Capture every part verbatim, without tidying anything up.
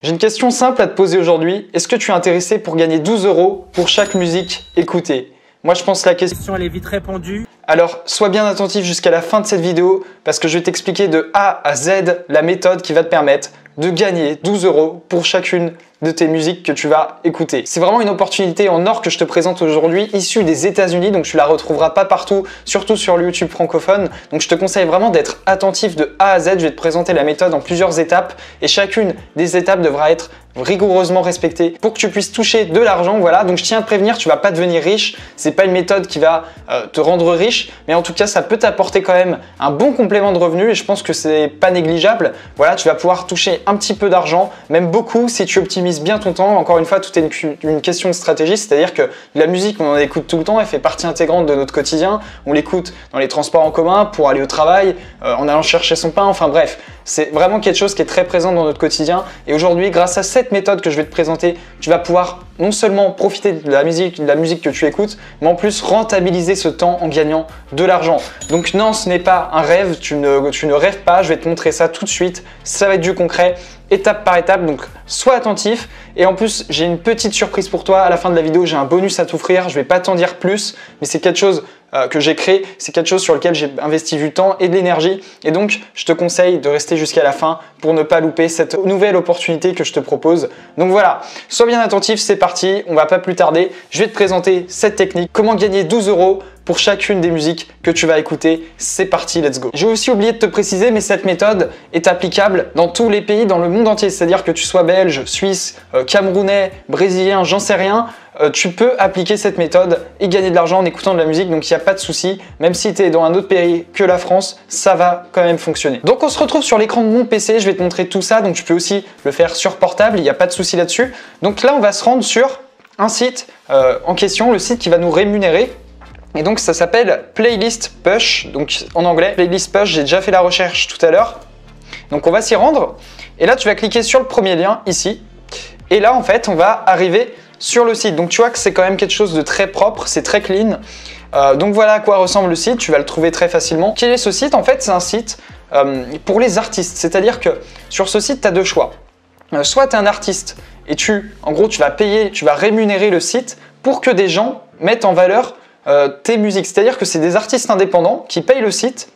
J'ai une question simple à te poser aujourd'hui. Est-ce que tu es intéressé pour gagner douze euros pour chaque musique écoutée? Moi, je pense que la question elle est vite répondue. Alors, sois bien attentif jusqu'à la fin de cette vidéo parce que je vais t'expliquer de A à Z la méthode qui va te permettre de gagner douze euros pour chacune de tes musiques que tu vas écouter. C'est vraiment une opportunité en or que je te présente aujourd'hui, issue des États-Unis, donc tu la retrouveras pas partout, surtout sur le YouTube francophone. Donc je te conseille vraiment d'être attentif de A à Z. Je vais te présenter la méthode en plusieurs étapes et chacune des étapes devra être rigoureusement respectée pour que tu puisses toucher de l'argent. Voilà, donc je tiens à te prévenir, tu vas pas devenir riche. C'est pas une méthode qui va euh, te rendre riche, mais en tout cas ça peut t'apporter quand même un bon complément de revenus et je pense que c'est pas négligeable. Voilà, tu vas pouvoir toucher un petit peu d'argent, même beaucoup si tu optimises bien ton temps. Encore une fois, tout est une, une question de stratégie, c'est-à-dire que la musique, on en écoute tout le temps, elle fait partie intégrante de notre quotidien. On l'écoute dans les transports en commun, pour aller au travail, euh, en allant chercher son pain, enfin bref. C'est vraiment quelque chose qui est très présent dans notre quotidien. Et aujourd'hui, grâce à cette méthode que je vais te présenter, tu vas pouvoir non seulement profiter de la musique, de la musique que tu écoutes, mais en plus rentabiliser ce temps en gagnant de l'argent. Donc non, ce n'est pas un rêve, tu ne, tu ne rêves pas, je vais te montrer ça tout de suite. Ça va être du concret, étape par étape, donc sois attentif. Et en plus, j'ai une petite surprise pour toi. À la fin de la vidéo, j'ai un bonus à t'offrir. Je ne vais pas t'en dire plus, mais c'est quelque chose euh, que j'ai créé. C'est quelque chose sur lequel j'ai investi du temps et de l'énergie. Et donc, je te conseille de rester jusqu'à la fin pour ne pas louper cette nouvelle opportunité que je te propose. Donc voilà, sois bien attentif, c'est parti. On va pas plus tarder. Je vais te présenter cette technique. Comment gagner douze euros pour chacune des musiques que tu vas écouter. C'est parti, let's go. J'ai aussi oublié de te préciser, mais cette méthode est applicable dans tous les pays, dans le monde entier. C'est-à-dire que tu sois belge, suisse, euh, camerounais, brésilien, j'en sais rien, euh, tu peux appliquer cette méthode et gagner de l'argent en écoutant de la musique. Donc il n'y a pas de souci. Même si tu es dans un autre pays que la France, ça va quand même fonctionner. Donc on se retrouve sur l'écran de mon P C. Je vais te montrer tout ça. Donc tu peux aussi le faire sur portable. Il n'y a pas de souci là-dessus. Donc là, on va se rendre sur un site euh, en question, le site qui va nous rémunérer. Et donc ça s'appelle Playlist Push, donc en anglais. Playlist Push, j'ai déjà fait la recherche tout à l'heure. Donc on va s'y rendre. Et là, tu vas cliquer sur le premier lien ici. Et là, en fait, on va arriver sur le site. Donc tu vois que c'est quand même quelque chose de très propre, c'est très clean. Euh, donc voilà à quoi ressemble le site, tu vas le trouver très facilement. Quel est ce site? En fait, c'est un site euh, pour les artistes. C'est-à-dire que sur ce site, tu as deux choix. Euh, soit tu es un artiste et tu, en gros, tu vas payer, tu vas rémunérer le site pour que des gens mettent en valeur Euh, tes musiques. C'est-à-dire que c'est des artistes indépendants qui payent le site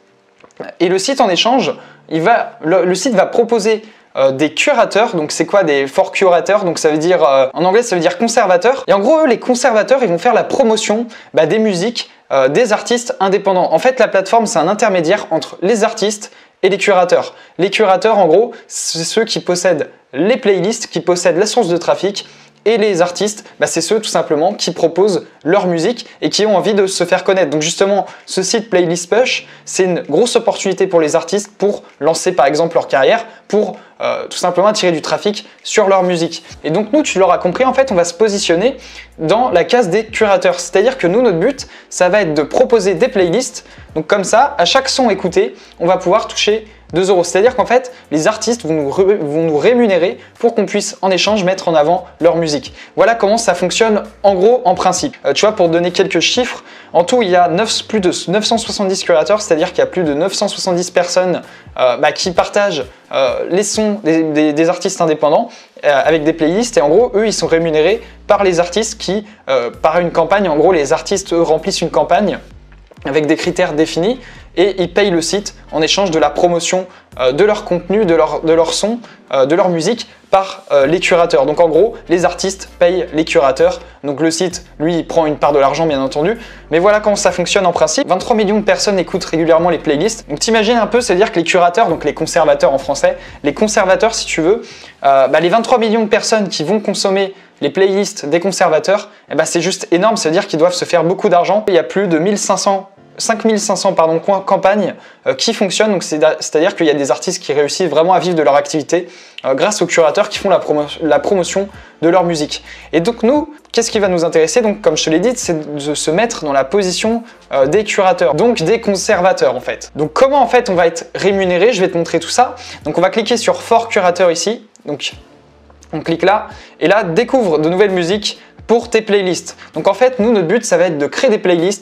et le site en échange, il va, le, le site va proposer euh, des curateurs. Donc c'est quoi des for curateurs? Donc ça veut dire, euh, en anglais ça veut dire conservateur. Et en gros, eux, les conservateurs, ils vont faire la promotion bah, des musiques euh, des artistes indépendants. En fait, la plateforme, c'est un intermédiaire entre les artistes et les curateurs. Les curateurs, en gros, c'est ceux qui possèdent les playlists, qui possèdent la source de trafic. Et les artistes, bah c'est ceux tout simplement qui proposent leur musique et qui ont envie de se faire connaître. Donc justement, ce site Playlist Push, c'est une grosse opportunité pour les artistes pour lancer par exemple leur carrière, pour euh, tout simplement attirer du trafic sur leur musique. Et donc nous, tu l'auras compris, en fait, on va se positionner dans la case des curateurs. C'est-à-dire que nous, notre but, ça va être de proposer des playlists. Donc comme ça, à chaque son écouté, on va pouvoir toucher deux euros. C'est-à-dire qu'en fait, les artistes vont nous, vont nous rémunérer pour qu'on puisse en échange mettre en avant leur musique. Voilà comment ça fonctionne en gros, en principe. Euh, tu vois, pour donner quelques chiffres, en tout, il y a neuf, plus de neuf cent soixante-dix curateurs, c'est-à-dire qu'il y a plus de neuf cent soixante-dix personnes euh, bah, qui partagent euh, les sons des, des, des artistes indépendants euh, avec des playlists. Et en gros, eux, ils sont rémunérés par les artistes qui, euh, par une campagne, en gros, les artistes, eux, remplissent une campagne avec des critères définis et ils payent le site en échange de la promotion euh, de leur contenu, de leur, de leur son, euh, de leur musique par euh, les curateurs. Donc en gros, les artistes payent les curateurs. Donc le site, lui, il prend une part de l'argent bien entendu. Mais voilà comment ça fonctionne en principe. vingt-trois millions de personnes écoutent régulièrement les playlists. Donc t'imagines un peu, c'est-à-dire que les curateurs, donc les conservateurs en français, les conservateurs si tu veux, euh, bah, les vingt-trois millions de personnes qui vont consommer les playlists des conservateurs, eh ben c'est juste énorme, c'est-à-dire qu'ils doivent se faire beaucoup d'argent. Il y a plus de mille cinq cents cinq mille cinq cents pardon, campagnes euh, qui fonctionnent, donc c'est-à-dire qu'il y a des artistes qui réussissent vraiment à vivre de leur activité euh, grâce aux curateurs qui font la, promo la promotion de leur musique. Et donc nous, qu'est-ce qui va nous intéresser? Donc comme je te l'ai dit, c'est de se mettre dans la position euh, des curateurs, donc des conservateurs en fait. Donc comment en fait on va être rémunéré? Je vais te montrer tout ça. Donc on va cliquer sur For Curateur ici, donc on clique là, et là découvre de nouvelles musiques pour tes playlists. Donc en fait, nous, notre but, ça va être de créer des playlists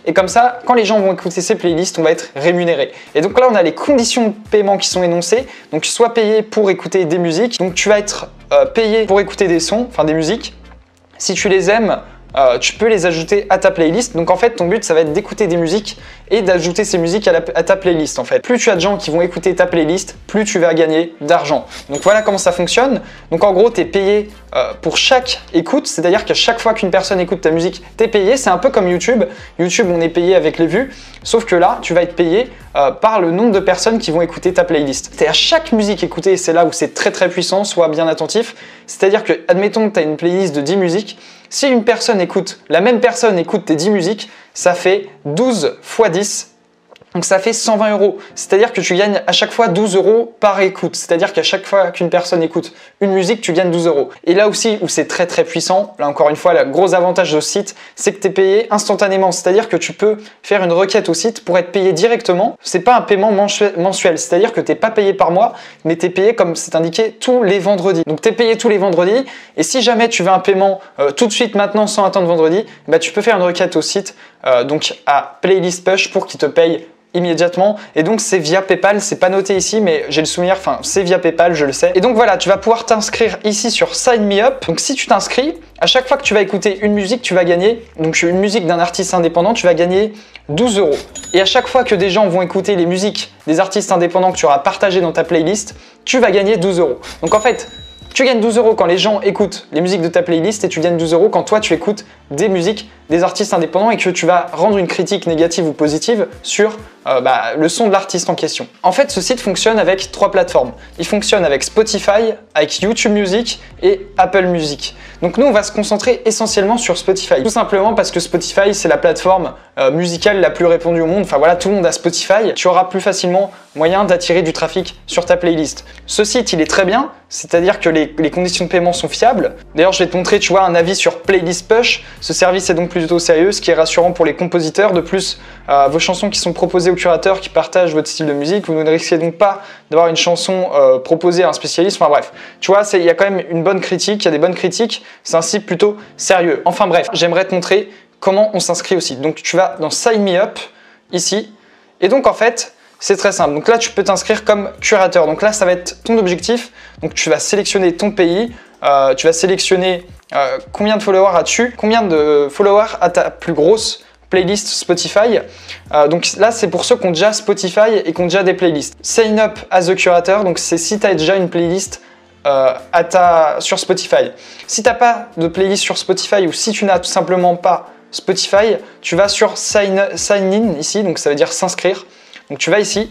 Et comme ça, quand les gens vont écouter ces playlists, on va être rémunéré. Et donc là, on a les conditions de paiement qui sont énoncées. Donc soit payé pour écouter des musiques, donc tu vas être euh, payé pour écouter des sons, enfin des musiques. Si tu les aimes, Euh, tu peux les ajouter à ta playlist. Donc en fait, ton but, ça va être d'écouter des musiques et d'ajouter ces musiques à, la, à ta playlist en fait. Plus tu as de gens qui vont écouter ta playlist, plus tu vas gagner d'argent. Donc voilà comment ça fonctionne. Donc en gros, tu es payé euh, pour chaque écoute, c'est-à-dire qu'à chaque fois qu'une personne écoute ta musique, tu es payé. C'est un peu comme YouTube. YouTube, on est payé avec les vues, sauf que là, tu vas être payé euh, par le nombre de personnes qui vont écouter ta playlist. C'est à chaque musique écoutée, c'est là où c'est très très puissant, sois bien attentif. C'est-à-dire que, admettons que tu as une playlist de dix musiques, si une personne écoute, la même personne écoute tes dix musiques, ça fait douze fois dix, donc ça fait cent vingt euros. C'est-à-dire que tu gagnes à chaque fois douze euros par écoute. C'est-à-dire qu'à chaque fois qu'une personne écoute une musique, tu gagnes douze euros. Et là aussi où c'est très très puissant, là encore une fois, le gros avantage de ce site, c'est que tu es payé instantanément. C'est-à-dire que tu peux faire une requête au site pour être payé directement. C'est pas un paiement mensuel, c'est-à-dire que tu n'es pas payé par mois, mais tu es payé comme c'est indiqué tous les vendredis. Donc tu es payé tous les vendredis, et si jamais tu veux un paiement euh, tout de suite maintenant sans attendre vendredi, bah, tu peux faire une requête au site, euh, donc à Playlist Push pour qu'il te paye immédiatement. Et donc c'est via PayPal, c'est pas noté ici mais j'ai le souvenir, enfin c'est via PayPal, je le sais. Et donc voilà, tu vas pouvoir t'inscrire ici sur Sign Me Up. Donc si tu t'inscris, à chaque fois que tu vas écouter une musique, tu vas gagner, donc une musique d'un artiste indépendant, tu vas gagner douze euros. Et à chaque fois que des gens vont écouter les musiques des artistes indépendants que tu auras partagées dans ta playlist, tu vas gagner douze euros. Donc en fait, tu gagnes douze euros quand les gens écoutent les musiques de ta playlist et tu gagnes douze euros quand toi tu écoutes des musiques des artistes indépendants et que tu vas rendre une critique négative ou positive sur euh, bah, le son de l'artiste en question. En fait, ce site fonctionne avec trois plateformes. Il fonctionne avec Spotify, avec YouTube Music et Apple Music. Donc nous, on va se concentrer essentiellement sur Spotify. Tout simplement parce que Spotify, c'est la plateforme euh, musicale la plus répandue au monde. Enfin voilà, tout le monde a Spotify. Tu auras plus facilement moyen d'attirer du trafic sur ta playlist. Ce site, il est très bien, c'est-à-dire que les, les conditions de paiement sont fiables. D'ailleurs, je vais te montrer, tu vois, un avis sur Playlist Push. Ce service est donc plutôt sérieux, ce qui est rassurant pour les compositeurs. De plus, euh, vos chansons qui sont proposées aux curateurs qui partagent votre style de musique, vous ne risquez donc pas d'avoir une chanson euh, proposée à un spécialiste. Enfin bref, tu vois, il y a quand même une bonne critique, il y a des bonnes critiques. C'est un site plutôt sérieux. Enfin bref, j'aimerais te montrer comment on s'inscrit au site. Donc tu vas dans Sign Me Up, ici, et donc en fait, c'est très simple. Donc là, tu peux t'inscrire comme curateur. Donc là, ça va être ton objectif. Donc tu vas sélectionner ton pays, euh, tu vas sélectionner euh, combien de followers as-tu, combien de followers a ta plus grosse playlist Spotify. Euh, donc là, c'est pour ceux qui ont déjà Spotify et qui ont déjà des playlists. Sign up as a curator, donc c'est si tu as déjà une playlist euh, à ta, sur Spotify. Si tu n'as pas de playlist sur Spotify ou si tu n'as tout simplement pas Spotify, tu vas sur sign, sign in ici, donc ça veut dire s'inscrire. Donc tu vas ici,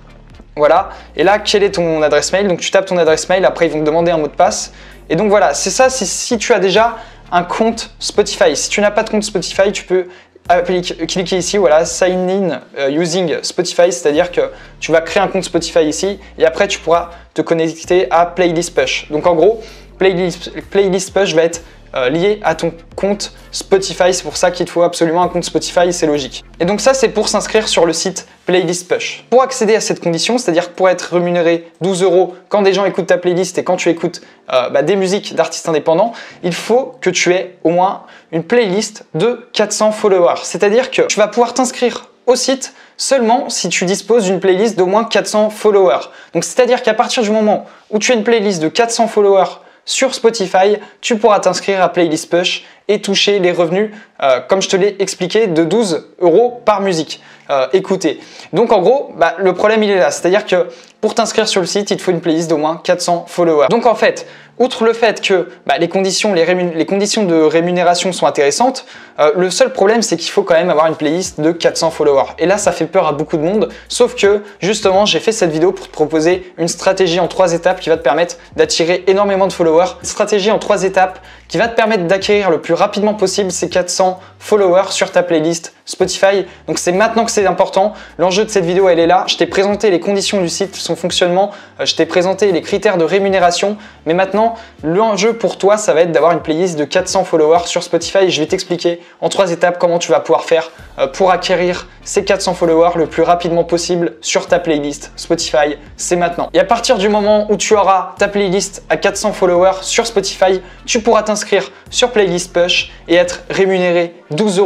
voilà, et là, quelle est ton adresse mail? Donc tu tapes ton adresse mail, après ils vont te demander un mot de passe. Et donc voilà, c'est ça, c'est si tu as déjà un compte Spotify. Si tu n'as pas de compte Spotify, tu peux cliquer ici, voilà, sign in using Spotify, c'est-à-dire que tu vas créer un compte Spotify ici, et après tu pourras te connecter à Playlist Push. Donc en gros, Playlist, Playlist Push va être Euh, lié à ton compte Spotify. C'est pour ça qu'il te faut absolument un compte Spotify, c'est logique. Et donc ça, c'est pour s'inscrire sur le site Playlist Push. Pour accéder à cette condition, c'est-à-dire pour être rémunéré douze euros quand des gens écoutent ta playlist et quand tu écoutes euh, bah, des musiques d'artistes indépendants, il faut que tu aies au moins une playlist de quatre cents followers. C'est-à-dire que tu vas pouvoir t'inscrire au site seulement si tu disposes d'une playlist d'au moins quatre cents followers. Donc c'est-à-dire qu'à partir du moment où tu as une playlist de quatre cents followers sur Spotify, tu pourras t'inscrire à Playlist Push et toucher les revenus, euh, comme je te l'ai expliqué, de douze euros par musique euh, écoutée. Donc en gros, bah, le problème il est là, c'est-à-dire que pour t'inscrire sur le site, il te faut une playlist d'au moins quatre cents followers. Donc en fait, outre le fait que bah, les, conditions, les, les conditions de rémunération sont intéressantes, euh, le seul problème c'est qu'il faut quand même avoir une playlist de quatre cents followers. Et là, ça fait peur à beaucoup de monde, sauf que justement, j'ai fait cette vidéo pour te proposer une stratégie en trois étapes qui va te permettre d'attirer énormément de followers. Une stratégie en trois étapes qui va te permettre d'acquérir le plus rapidement possible ces quatre cents followers sur ta playlist Spotify. Donc c'est maintenant que c'est important. L'enjeu de cette vidéo, elle est là. Je t'ai présenté les conditions du site, son fonctionnement, euh, je t'ai présenté les critères de rémunération, mais maintenant, l'enjeu pour toi, ça va être d'avoir une playlist de quatre cents followers sur Spotify et je vais t'expliquer en trois étapes comment tu vas pouvoir faire euh, pour acquérir ces quatre cents followers le plus rapidement possible sur ta playlist Spotify. C'est maintenant. Et à partir du moment où tu auras ta playlist à quatre cents followers sur Spotify, tu pourras t'inscrire sur Playlist Push et être rémunéré douze euros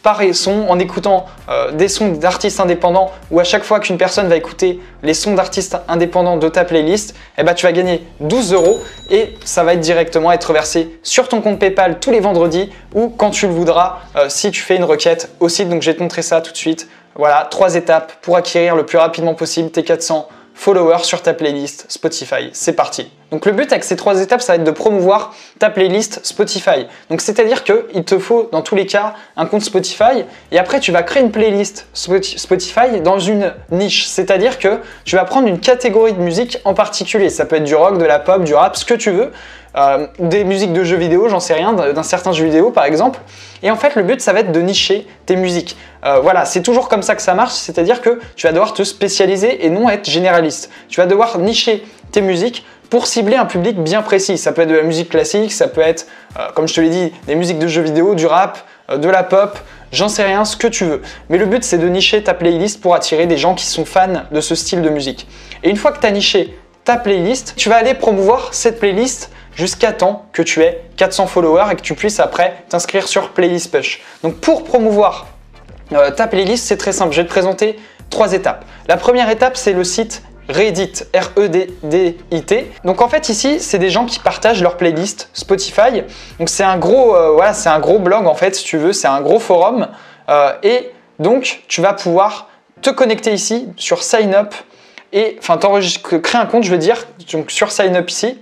par son en écoutant euh, des sons d'artistes indépendants, ou à chaque fois qu'une personne va écouter les sons d'artistes indépendants de ta playlist, eh ben, tu vas gagner douze euros et ça va être directement être versé sur ton compte PayPal tous les vendredis ou quand tu le voudras euh, si tu fais une requête au site. Donc je vais te montrer ça tout de suite. Voilà, trois étapes pour acquérir le plus rapidement possible tes quatre cents followers sur ta playlist Spotify. C'est parti. Donc le but avec ces trois étapes, ça va être de promouvoir ta playlist Spotify. Donc c'est-à-dire qu'il te faut dans tous les cas un compte Spotify et après tu vas créer une playlist Spotify dans une niche. C'est-à-dire que tu vas prendre une catégorie de musique en particulier. Ça peut être du rock, de la pop, du rap, ce que tu veux. Euh, des musiques de jeux vidéo, j'en sais rien, d'un certain jeu vidéo par exemple. Et en fait, le but, ça va être de nicher tes musiques. Euh, voilà, c'est toujours comme ça que ça marche, c'est-à-dire que tu vas devoir te spécialiser et non être généraliste. Tu vas devoir nicher tes musiques pour cibler un public bien précis. Ça peut être de la musique classique, ça peut être, euh, comme je te l'ai dit, des musiques de jeux vidéo, du rap, euh, de la pop, j'en sais rien, ce que tu veux. Mais le but, c'est de nicher ta playlist pour attirer des gens qui sont fans de ce style de musique. Et une fois que tu as niché ta playlist, tu vas aller promouvoir cette playlist jusqu'à temps que tu aies quatre cents followers et que tu puisses après t'inscrire sur Playlist Push. Donc pour promouvoir euh, ta playlist, c'est très simple. Je vais te présenter trois étapes. La première étape, c'est le site Reddit, R E D D I T. Donc en fait ici, c'est des gens qui partagent leur playlist Spotify. Donc c'est un gros, euh, voilà, c'est un gros blog en fait, si tu veux, c'est un gros forum. Euh, et donc tu vas pouvoir te connecter ici sur Sign Up et enfin t'enregistrer, créer un compte, je veux dire, donc sur Sign Up ici.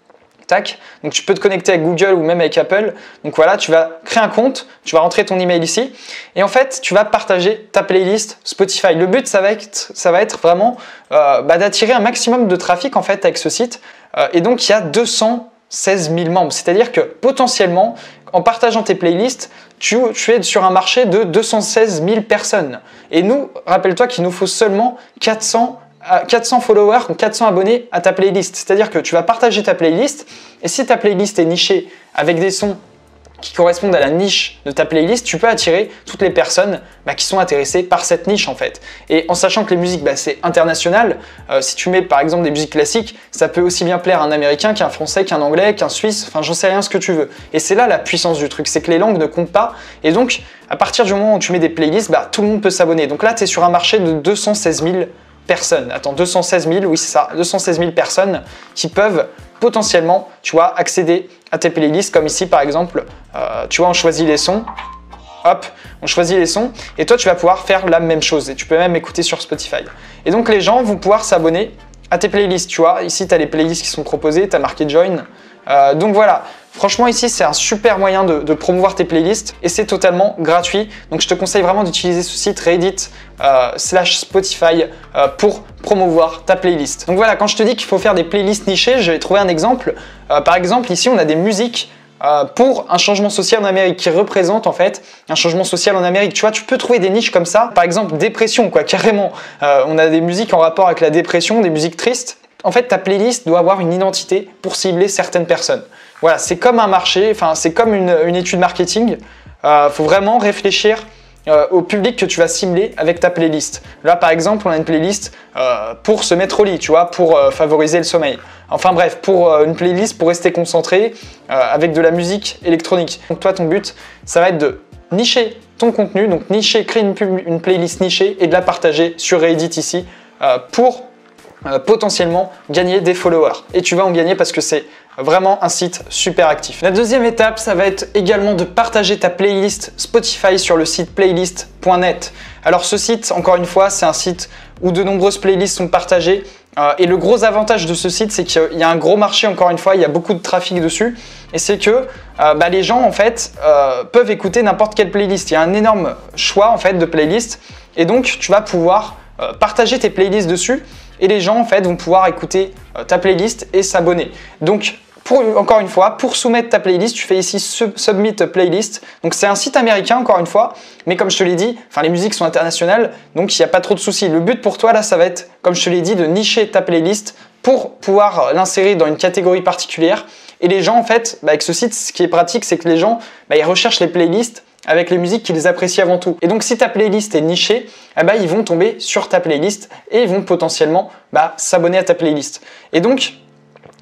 Tac. Donc tu peux te connecter avec Google ou même avec Apple. Donc voilà, tu vas créer un compte, tu vas rentrer ton email ici et en fait tu vas partager ta playlist Spotify. Le but ça va être, ça va être vraiment euh, bah, d'attirer un maximum de trafic en fait avec ce site euh, et donc il y a deux cent seize mille membres. C'est-à-dire que potentiellement en partageant tes playlists, tu, tu es sur un marché de deux cent seize mille personnes. Et nous, rappelle-toi qu'il nous faut seulement quatre cents quatre cents followers ou quatre cents abonnés à ta playlist. C'est-à-dire que tu vas partager ta playlist et si ta playlist est nichée avec des sons qui correspondent à la niche de ta playlist, tu peux attirer toutes les personnes bah, qui sont intéressées par cette niche en fait. Et en sachant que les musiques, bah, c'est international, euh, si tu mets par exemple des musiques classiques, ça peut aussi bien plaire à un américain qu'un français, qu'un anglais, qu'un suisse, enfin j'en sais rien ce que tu veux. Et c'est là la puissance du truc, c'est que les langues ne comptent pas. Et donc, à partir du moment où tu mets des playlists, bah, tout le monde peut s'abonner. Donc là, tu es sur un marché de deux cent seize mille personnes. Attends, deux cent seize mille, oui c'est ça, deux cent seize mille personnes qui peuvent potentiellement, tu vois, accéder à tes playlists comme ici par exemple, euh, tu vois, on choisit les sons, hop, on choisit les sons et toi tu vas pouvoir faire la même chose et tu peux même écouter sur Spotify. Et donc les gens vont pouvoir s'abonner à tes playlists, tu vois, ici tu as les playlists qui sont proposées, tu as marqué Join, euh, donc voilà. Franchement ici c'est un super moyen de, de promouvoir tes playlists et c'est totalement gratuit. Donc je te conseille vraiment d'utiliser ce site Reddit euh, slash Spotify euh, pour promouvoir ta playlist. Donc voilà, quand je te dis qu'il faut faire des playlists nichées, je vais trouver un exemple. Euh, par exemple ici on a des musiques euh, pour un changement social en Amérique qui représente en fait un changement social en Amérique. Tu vois, tu peux trouver des niches comme ça. Par exemple dépression quoi, carrément. Euh, on a des musiques en rapport avec la dépression, des musiques tristes. En fait ta playlist doit avoir une identité pour cibler certaines personnes. Voilà, c'est comme un marché, enfin c'est comme une, une étude marketing. Il euh, faut vraiment réfléchir euh, au public que tu vas cibler avec ta playlist. Là par exemple, on a une playlist euh, pour se mettre au lit, tu vois, pour euh, favoriser le sommeil. Enfin bref, pour euh, une playlist pour rester concentré euh, avec de la musique électronique. Donc toi, ton but, ça va être de nicher ton contenu, donc nicher, créer une, une playlist nichée et de la partager sur Reddit ici euh, pour euh, potentiellement gagner des followers. Et tu vas en gagner parce que c'est vraiment un site super actif. La deuxième étape, ça va être également de partager ta playlist Spotify sur le site playlist point net. Alors ce site, encore une fois, c'est un site où de nombreuses playlists sont partagées. Euh, et le gros avantage de ce site, c'est qu'il y a un gros marché, encore une fois, il y a beaucoup de trafic dessus. Et c'est que euh, bah, les gens, en fait, euh, peuvent écouter n'importe quelle playlist. Il y a un énorme choix, en fait, de playlists. Et donc, tu vas pouvoir euh, partager tes playlists dessus. Et les gens, en fait, vont pouvoir écouter euh, ta playlist et s'abonner. Donc, pour, encore une fois, pour soumettre ta playlist, tu fais ici Submit Playlist. Donc, c'est un site américain, encore une fois. Mais comme je te l'ai dit, enfin, les musiques sont internationales, donc il n'y a pas trop de soucis. Le but pour toi, là, ça va être, comme je te l'ai dit, de nicher ta playlist pour pouvoir l'insérer dans une catégorie particulière. Et les gens, en fait, bah, avec ce site, ce qui est pratique, c'est que les gens, bah, ils recherchent les playlists avec les musiques qu'ils apprécient avant tout. Et donc, si ta playlist est nichée, eh ben, ils vont tomber sur ta playlist et ils vont potentiellement bah, s'abonner à ta playlist. Et donc,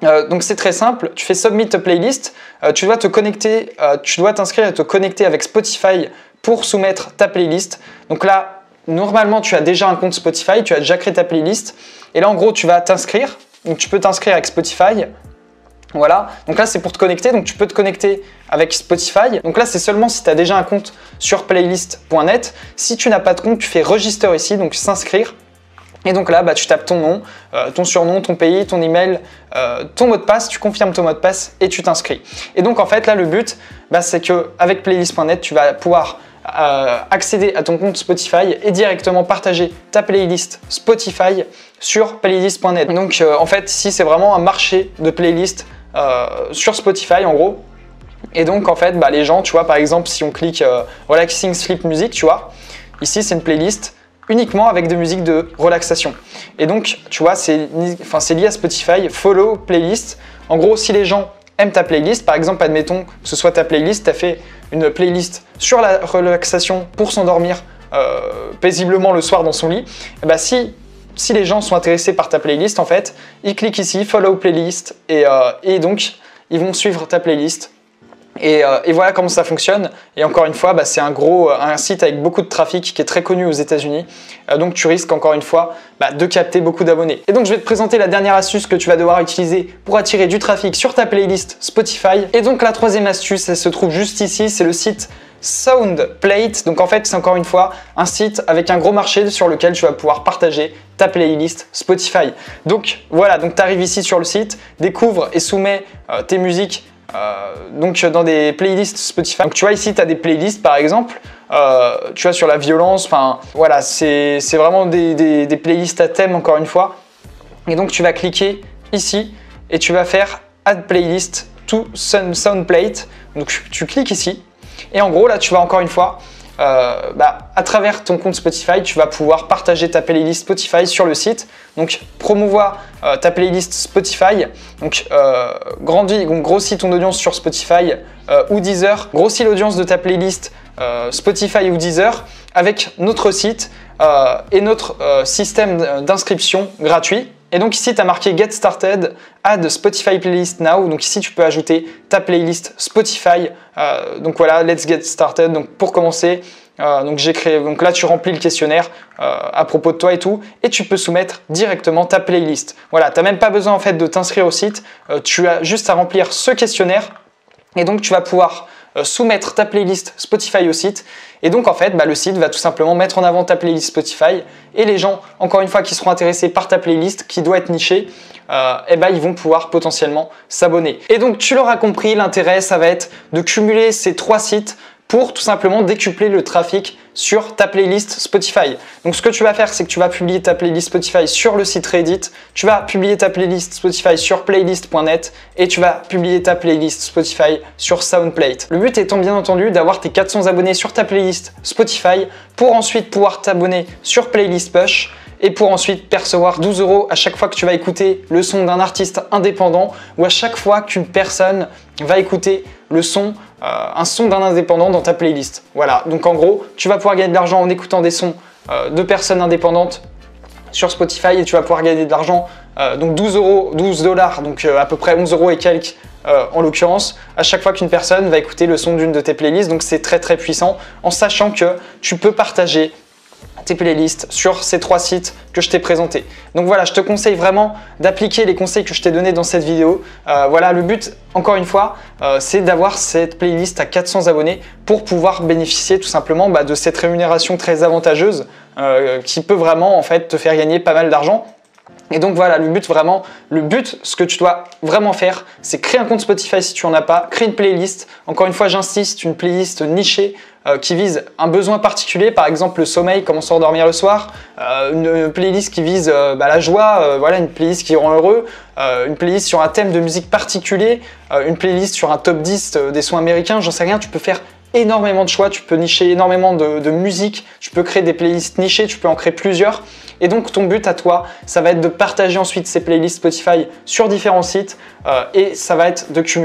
Euh, donc c'est très simple, tu fais Submit a Playlist, euh, tu dois te connecter, euh, tu dois t'inscrire et te connecter avec Spotify pour soumettre ta playlist. Donc là, normalement, tu as déjà un compte Spotify, tu as déjà créé ta playlist. Et là, en gros, tu vas t'inscrire. Donc tu peux t'inscrire avec Spotify. Voilà, donc là c'est pour te connecter, donc tu peux te connecter avec Spotify. Donc là c'est seulement si tu as déjà un compte sur playlist point net. Si tu n'as pas de compte, tu fais register ici, donc s'inscrire. Et donc là, bah, tu tapes ton nom, euh, ton surnom, ton pays, ton email, euh, ton mot de passe, tu confirmes ton mot de passe et tu t'inscris. Et donc en fait là le but, bah, c'est qu'avec playlist point net, tu vas pouvoir euh, accéder à ton compte Spotify et directement partager ta playlist Spotify sur playlist point net. Donc euh, en fait ici c'est vraiment un marché de playlists euh, sur Spotify en gros. Et donc en fait bah, les gens, tu vois par exemple si on clique euh, Relaxing Sleep Music, tu vois, ici c'est une playlist uniquement avec des musiques de relaxation. Et donc, tu vois, c'est enfin, c'est lié à Spotify, follow playlist. En gros, si les gens aiment ta playlist, par exemple, admettons que ce soit ta playlist, tu as fait une playlist sur la relaxation pour s'endormir euh, paisiblement le soir dans son lit, et bah, si, si les gens sont intéressés par ta playlist, en fait, ils cliquent ici, follow playlist, et, euh, et donc, ils vont suivre ta playlist. Et, euh, et voilà comment ça fonctionne. Et encore une fois, bah, c'est un gros un site avec beaucoup de trafic qui est très connu aux États-Unis. Euh, donc tu risques encore une fois bah, de capter beaucoup d'abonnés. Et donc je vais te présenter la dernière astuce que tu vas devoir utiliser pour attirer du trafic sur ta playlist Spotify. Et donc la troisième astuce, elle se trouve juste ici, c'est le site SoundPlate. Donc en fait, c'est encore une fois un site avec un gros marché sur lequel tu vas pouvoir partager ta playlist Spotify. Donc voilà, donc tu arrives ici sur le site, découvre et soumets euh, tes musiques Euh, donc dans des playlists Spotify. Donc tu vois ici tu as des playlists par exemple, euh, tu vois sur la violence, enfin voilà, c'est vraiment des, des, des playlists à thème encore une fois. Et donc tu vas cliquer ici et tu vas faire Add Playlist to SoundPlate. Donc tu, tu cliques ici et en gros là tu vas encore une fois Euh, bah, à travers ton compte Spotify, tu vas pouvoir partager ta playlist Spotify sur le site. Donc, promouvoir euh, ta playlist Spotify. Donc, euh, grandis, donc, grossis ton audience sur Spotify euh, ou Deezer. Grossis l'audience de ta playlist euh, Spotify ou Deezer avec notre site euh, et notre euh, système d'inscription gratuit. Et donc ici, tu as marqué Get Started, Add Spotify Playlist Now. Donc ici, tu peux ajouter ta playlist Spotify. Euh, donc voilà, Let's Get Started. Donc pour commencer, euh, donc j'ai créé. Donc là, tu remplis le questionnaire euh, à propos de toi et tout, et tu peux soumettre directement ta playlist. Voilà, tu n'as même pas besoin en fait de t'inscrire au site. Euh, tu as juste à remplir ce questionnaire, et donc tu vas pouvoir euh, soumettre ta playlist Spotify au site. Et donc en fait, bah, le site va tout simplement mettre en avant ta playlist Spotify et les gens, encore une fois, qui seront intéressés par ta playlist, qui doit être nichée, euh, eh ben, ils vont pouvoir potentiellement s'abonner. Et donc tu l'auras compris, l'intérêt, ça va être de cumuler ces trois sites pour tout simplement décupler le trafic sur ta playlist Spotify. Donc ce que tu vas faire, c'est que tu vas publier ta playlist Spotify sur le site Reddit, tu vas publier ta playlist Spotify sur playlist point net et tu vas publier ta playlist Spotify sur SoundPlate. Le but étant bien entendu d'avoir tes quatre cents abonnés sur ta playlist Spotify pour ensuite pouvoir t'abonner sur Playlist Push et pour ensuite percevoir douze euros à chaque fois que tu vas écouter le son d'un artiste indépendant ou à chaque fois qu'une personne va écouter le son, euh, un son d'un indépendant dans ta playlist. Voilà, donc en gros, tu vas pouvoir gagner de l'argent en écoutant des sons euh, de personnes indépendantes sur Spotify et tu vas pouvoir gagner de l'argent, euh, donc douze euros, douze dollars, donc euh, à peu près onze euros et quelques euh, en l'occurrence, à chaque fois qu'une personne va écouter le son d'une de tes playlists. Donc c'est très très puissant en sachant que tu peux partager tes playlists sur ces trois sites que je t'ai présentés. Donc voilà, je te conseille vraiment d'appliquer les conseils que je t'ai donnés dans cette vidéo. Euh, voilà, le but, encore une fois, euh, c'est d'avoir cette playlist à quatre cents abonnés pour pouvoir bénéficier tout simplement bah, de cette rémunération très avantageuse euh, qui peut vraiment en fait te faire gagner pas mal d'argent. Et donc voilà, le but vraiment, le but, ce que tu dois vraiment faire, c'est créer un compte Spotify si tu n'en as pas, créer une playlist. Encore une fois, j'insiste, une playlist nichée euh, qui vise un besoin particulier, par exemple le sommeil, comment s'endormir le soir, euh, une, une playlist qui vise euh, bah, la joie, euh, voilà, une playlist qui rend heureux, euh, une playlist sur un thème de musique particulier, euh, une playlist sur un top dix euh, des sons américains, j'en sais rien, tu peux faire énormément de choix, tu peux nicher énormément de, de musique, tu peux créer des playlists nichées, tu peux en créer plusieurs. Et donc ton but à toi, ça va être de partager ensuite ces playlists Spotify sur différents sites euh, et ça va être de cumuler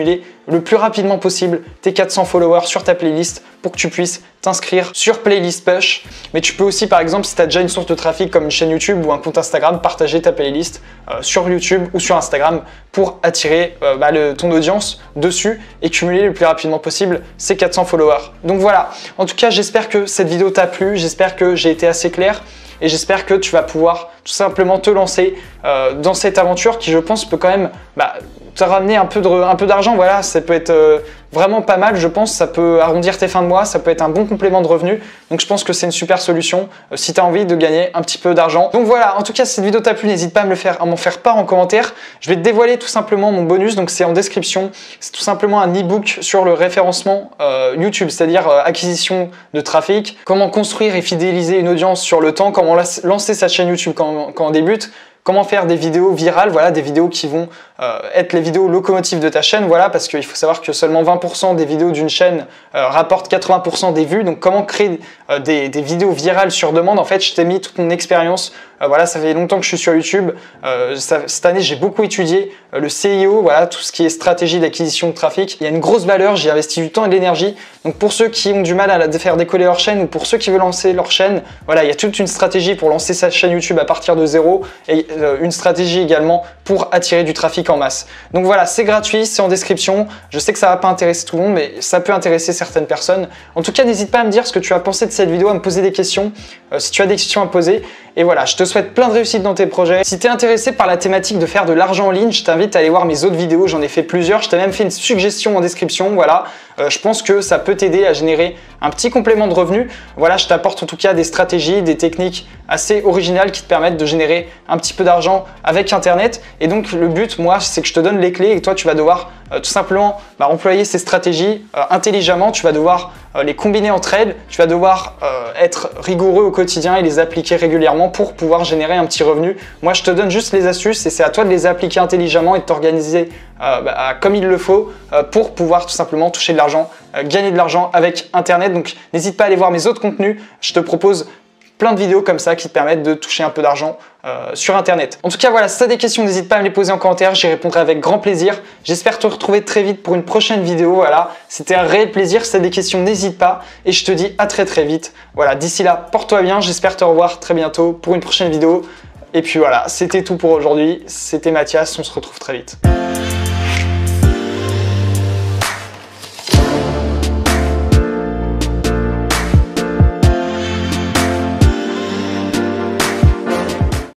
le plus rapidement possible tes quatre cents followers sur ta playlist pour que tu puisses t'inscrire sur Playlist Push. Mais tu peux aussi, par exemple, si tu as déjà une source de trafic comme une chaîne YouTube ou un compte Instagram, partager ta playlist euh, sur YouTube ou sur Instagram pour attirer euh, bah, le, ton audience dessus et cumuler le plus rapidement possible ces quatre cents followers. Donc voilà, en tout cas, j'espère que cette vidéo t'a plu, j'espère que j'ai été assez clair et j'espère que tu vas pouvoir tout simplement te lancer euh, dans cette aventure qui, je pense, peut quand même bah, te ramener un peu de, un peu d'argent. Voilà, ça peut être euh, vraiment pas mal, je pense. Ça peut arrondir tes fins de mois, ça peut être un bon complément de revenus. Donc je pense que c'est une super solution euh, si tu as envie de gagner un petit peu d'argent. Donc voilà, en tout cas, si cette vidéo t'a plu, n'hésite pas à me le faire, à m'en faire part en commentaire. Je vais te dévoiler tout simplement mon bonus, donc c'est en description. C'est tout simplement un e-book sur le référencement euh, YouTube, c'est-à-dire euh, acquisition de trafic, comment construire et fidéliser une audience sur le temps, comment lancer sa chaîne YouTube quand, quand on débute, comment faire des vidéos virales, voilà, des vidéos qui vont euh, être les vidéos locomotives de ta chaîne, voilà, parce qu'il faut savoir que seulement vingt pour cent des vidéos d'une chaîne euh, rapportent quatre-vingts pour cent des vues. Donc comment créer euh, des, des vidéos virales sur demande? En fait, je t'ai mis toute mon expérience. Euh, voilà, ça fait longtemps que je suis sur YouTube. Euh, ça, cette année, j'ai beaucoup étudié euh, le C I O, voilà, tout ce qui est stratégie d'acquisition de trafic. Il y a une grosse valeur, j'y investi du temps et de l'énergie. Donc pour ceux qui ont du mal à la faire décoller leur chaîne ou pour ceux qui veulent lancer leur chaîne, voilà, il y a toute une stratégie pour lancer sa chaîne YouTube à partir de zéro et euh, une stratégie également pour attirer du trafic en masse. Donc voilà, c'est gratuit, c'est en description. Je sais que ça va pas intéresser tout le monde, mais ça peut intéresser certaines personnes. En tout cas, n'hésite pas à me dire ce que tu as pensé de cette vidéo, à me poser des questions, euh, si tu as des questions à poser. Et voilà, je te souhaite plein de réussite dans tes projets. Si tu es intéressé par la thématique de faire de l'argent en ligne, je t'invite à aller voir mes autres vidéos, j'en ai fait plusieurs. Je t'ai même fait une suggestion en description, voilà. Euh, je pense que ça peut t'aider à générer un petit complément de revenus. Voilà, je t'apporte en tout cas des stratégies, des techniques assez originales qui te permettent de générer un petit peu d'argent avec Internet. Et donc le but, moi, c'est que je te donne les clés et toi, tu vas devoir euh, tout simplement bah, employer ces stratégies euh, intelligemment. Tu vas devoir euh, les combiner entre elles. Tu vas devoir euh, être rigoureux au quotidien et les appliquer régulièrement pour pouvoir générer un petit revenu. Moi, je te donne juste les astuces et c'est à toi de les appliquer intelligemment et de t'organiser euh, bah, comme il le faut euh, pour pouvoir tout simplement toucher de l'argent, euh, gagner de l'argent avec Internet. Donc, n'hésite pas à aller voir mes autres contenus. Je te propose plein de vidéos comme ça qui te permettent de toucher un peu d'argent euh, sur Internet. En tout cas, voilà, si tu as des questions, n'hésite pas à me les poser en commentaire, j'y répondrai avec grand plaisir. J'espère te retrouver très vite pour une prochaine vidéo. Voilà, c'était un réel plaisir. Si tu as des questions, n'hésite pas et je te dis à très très vite. Voilà, d'ici là, porte-toi bien. J'espère te revoir très bientôt pour une prochaine vidéo. Et puis voilà, c'était tout pour aujourd'hui. C'était Mathias, on se retrouve très vite.